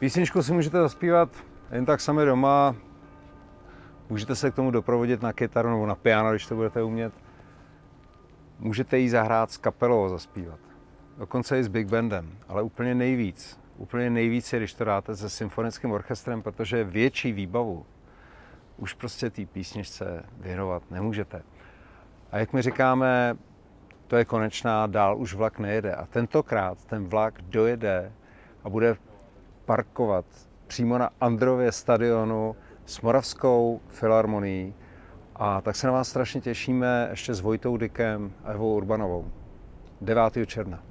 Písničku si můžete zaspívat jen tak sami doma. Můžete se k tomu doprovodit na kytaru nebo na piano, když to budete umět. Můžete ji zahrát s kapelou a zaspívat. Dokonce i s big bandem, ale úplně nejvíc je, když to dáte se symfonickým orchestrem, protože větší výbavu už prostě té písničce věnovat nemůžete. A jak my říkáme, to je konečná, dál už vlak nejede. A tentokrát ten vlak dojede a bude parkovat přímo na Andrově stadionu s Moravskou filharmonií. A tak se na vás strašně těšíme ještě s Vojtou Dykem a Evou Urbanovou. 9. června.